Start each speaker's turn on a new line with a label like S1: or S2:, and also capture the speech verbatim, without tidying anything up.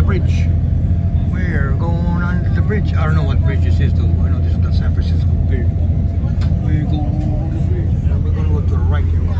S1: bridge. We're going under the bridge. I don't know what bridge this is though. I know this is the San Francisco bridge. We're going over the bridge. And we're going to go to the right here.